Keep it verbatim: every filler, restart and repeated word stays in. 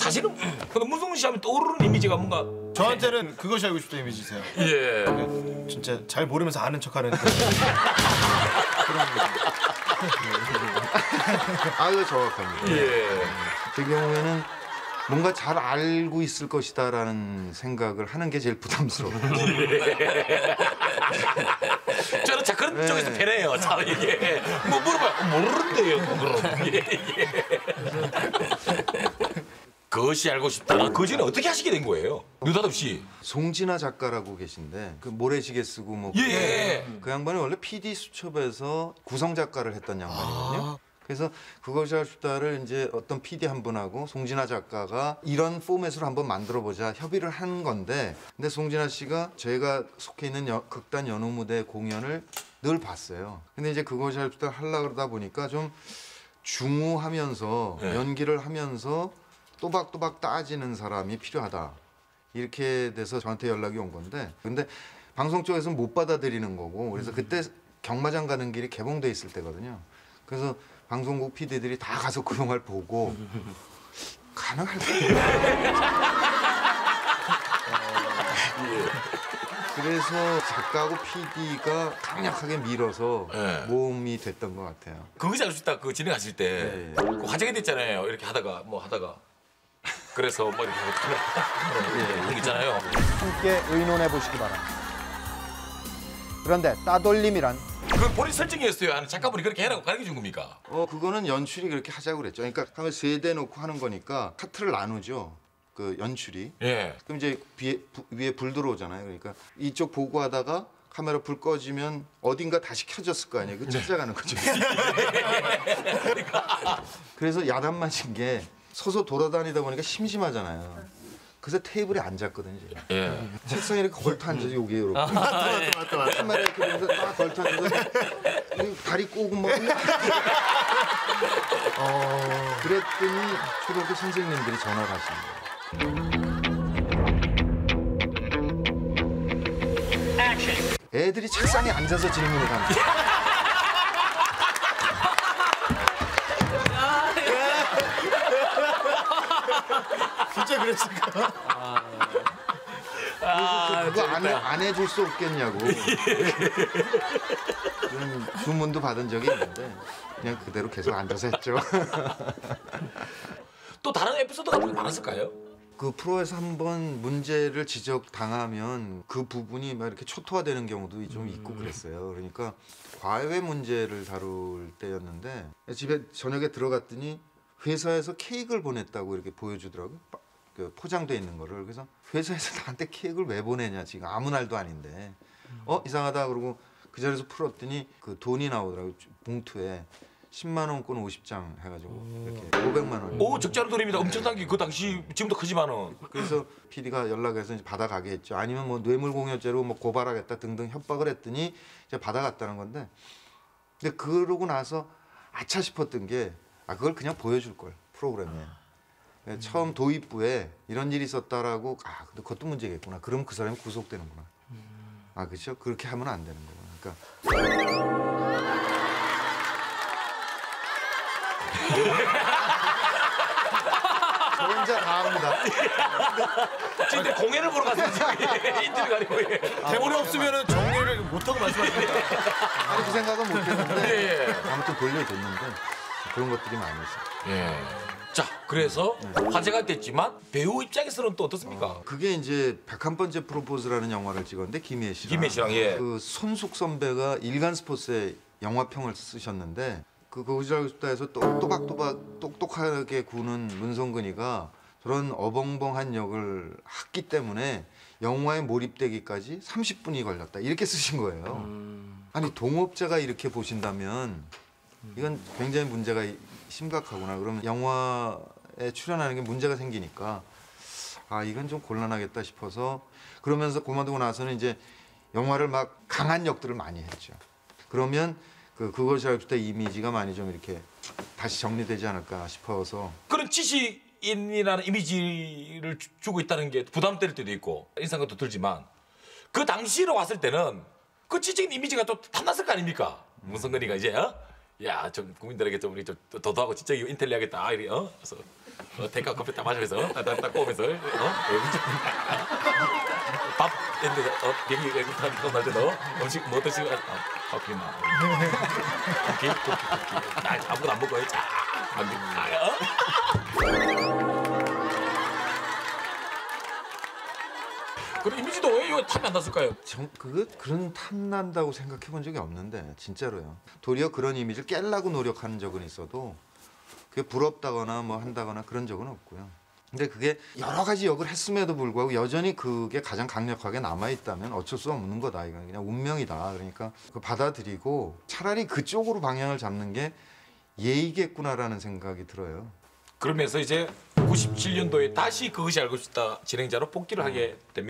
사실은 근데 문성근 씨 하면 떠오르는 이미지가 뭔가 저한테는 그것이 알고 싶다 이미지세요. 예. 진짜 잘 모르면서 아는 척하는 그런 아유 정확합니다. 예. 제 경우에는 뭔가 잘 알고 있을 것이다라는 생각을 하는 게 제일 부담스러워요. 저는 자 그런 네. 쪽에서 편해요. 자 이게 뭐 물어봐요. 어, 모르는데요. 그럼. 예, 예. 그것이 알고 싶다는 그 전에 어떻게 하시게 된 거예요? 느닷없이. 송진아 작가라고 계신데 그 모래시계 쓰고 뭐 예. 그, 그 양반이 원래 피디 수첩에서 구성 작가를 했던 양반이거든요. 그래서 그것이 알고 싶다를 이제 어떤 피디 한 분하고 송진아 작가가 이런 포맷으로 한번 만들어 보자 협의를 한 건데, 근데 송진아 씨가 제가 속해 있는 여, 극단 연호 무대 공연을 늘 봤어요. 근데 이제 그것이 알고 싶다 하려고 그러다 보니까 좀 중후하면서 네. 연기를 하면서 또박또박 따지는 사람이 필요하다. 이렇게 돼서 저한테 연락이 온 건데, 근데 방송 쪽에서는 못 받아들이는 거고, 그래서 그때 경마장 가는 길이 개봉돼 있을 때거든요. 그래서 방송국 피디들이 다 가서 그 영화를 보고 가능할까? 그래서 작가하고 피디가 강력하게 밀어서 네. 모험이 됐던 것 같아요. 그것이 알고 싶다 그 진행하실 때 네. 그 화제가 됐잖아요. 이렇게 하다가 뭐 하다가 그래서 뭐 이렇게 하고 예. 있잖아요. 함께 의논해 보시기 바랍니다. 그런데 따돌림이란 그 본인 설정이었어요. 아니 작가분이 그렇게 해라고 가르쳐 준 겁니까? 어 그거는 연출이 그렇게 하자고 그랬죠. 그러니까 하면 세대 놓고 하는 거니까 카트를 나누죠. 그 연출이. 예. 그럼 이제 위에, 부, 위에 불 들어오잖아요. 그러니까 이쪽 보고 하다가 카메라 불 꺼지면 어딘가 다시 켜졌을 거 아니에요. 그 찾아가는 거죠. 그래서 야단 맞은 게 서서 돌아다니다 보니까 심심하잖아요. 그래서 테이블에 앉았거든요. 제가. 예. 책상에 이렇게 걸터 앉아서 여기 이렇게. 맞다 맞다 맞다 맞다. 카메라 이렇게 보면서 딱 걸터 앉아서 다리 꼬고 막. 어... 그랬더니 초등학교 선생님들이 전화를 하시는 거예요. 애들이 책상에 앉아서 질문을 하는 거예요. 진짜 그랬을까? 아, 그거 안, 해, 안 해줄 수 없겠냐고. 그런 주문도 받은 적이 있는데 그냥 그대로 계속 앉아서 했죠. 또 다른 에피소드 같은 게 많았을까요? 그 프로에서 한번 문제를 지적당하면 그 부분이 막 이렇게 초토화되는 경우도 좀 있고 그랬어요. 그러니까 과외 문제를 다룰 때였는데 집에 저녁에 들어갔더니 회사에서 케이크를 보냈다고 이렇게 보여주더라고요. 그 포장돼 있는 거를. 그래서 회사에서 나한테 케이크를 왜 보내냐, 지금 아무 날도 아닌데. 어 이상하다 그러고 그 자리에서 풀었더니 그 돈이 나오더라고요. 봉투에 십만 원권 오십 장 해가지고 이렇게 오백만 원. 오 적자로 돈입니다. 엄청난 게 그 당시 지금도 크지만은. 그래서 피디가 연락해서 이제 받아가게 했죠. 아니면 뭐 뇌물공여죄로 뭐 고발하겠다 등등 협박을 했더니 이제 받아갔다는 건데. 근데 그러고 나서 아차 싶었던 게 아 그걸 그냥 보여줄 걸 프로그램에. 아. 처음 도입부에 이런 일이 있었다라고 아 근데 그것도 문제겠구나. 그럼 그 사람이 구속되는구나. 음. 아 그렇죠. 그렇게 하면 안 되는 거고. 그러니까. 저 혼자 다 합니다. 지금 공연을 보러 갔어요. 인터뷰 가리고. 예. 대본이 없으면은 정리를 못하고 말씀하시니까. 아니 그 생각은 못했는데 예, 예. 아무튼 돌려줬는데 그런 것들이 많이 있어요. 예. 자, 그래서 화제가 됐지만 배우 입장에서는 또 어떻습니까? 어, 그게 이제 백한 번째 프로포즈라는 영화를 찍었는데 김희애 씨랑 김희애 씨랑, 예. 그 손숙 선배가 일간 스포츠에 영화평을 쓰셨는데 그 그것이 알고 싶다에서 또 또박또박 똑똑하게 구는 문성근이가 저런 어벙벙한 역을 했기 때문에 영화에 몰입되기까지 삼십 분이 걸렸다 이렇게 쓰신 거예요. 음. 아니 동업자가 이렇게 보신다면 이건 굉장히 문제가 심각하구나. 그러면 영화에 출연하는 게 문제가 생기니까 아 이건 좀 곤란하겠다 싶어서 그러면서 그만두고 나서는 이제 영화를 막 강한 역들을 많이 했죠. 그러면 그 그것이 알고 싶다 이미지가 많이 좀 이렇게 다시 정리되지 않을까 싶어서. 그런 지식인이라는 이미지를 주, 주고 있다는 게 부담될 때도 있고 인상도 들지만 그 당시로 왔을 때는 그 지식인 이미지가 또 탐났을 거 아닙니까? 문성근이가 이제 어? 야, 좀 국민들에게 좀 우리 좀 도도하고 진짜 이거 인텔리 하겠다. 아, 이래, 어? 그래서 어, 대가 커피 딱 마시면서 딱딱 꼬면서 어? 밥 했는데 어, 비행기 외국 타니까 말 때도 음식 뭐 드시고 아, 커피 나. 쿠키, 쿠키, 쿠키. 나 아무것도 안 먹어요. 자, 아, 어? 그런 이미지도 왜 이거 탑이 안 났을까요? 정, 그거 그런 탐난다고 생각해 본 적이 없는데 진짜로요. 도리어 그런 이미지를 깨려고 노력하는 적은 있어도 그게 부럽다거나 뭐 한다거나 그런 적은 없고요. 근데 그게 여러 가지 역을 했음에도 불구하고 여전히 그게 가장 강력하게 남아 있다면 어쩔 수 없는 거다. 이건 그냥 운명이다. 그러니까 그 받아들이고 차라리 그쪽으로 방향을 잡는 게 예의겠구나라는 생각이 들어요. 그러면서 이제 구십칠 년도에 다시 그것이 알고 싶다 진행자로 복귀를 하게 됩니다.